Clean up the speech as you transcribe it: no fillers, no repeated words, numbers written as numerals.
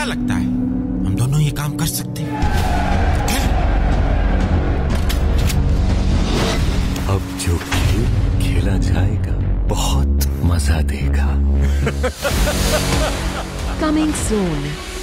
लगता है हम दोनों ये काम कर सकते हैं? अब जो खेल खेला जाएगा बहुत मजा देगा। Coming soon.